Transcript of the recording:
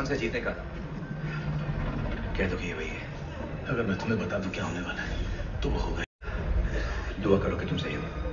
से जीतने का कह दो कि ये वही है। अगर मैं तुम्हें बता दूं क्या होने वाला है तो वो होगा। दुआ करो कि तुम सही हो।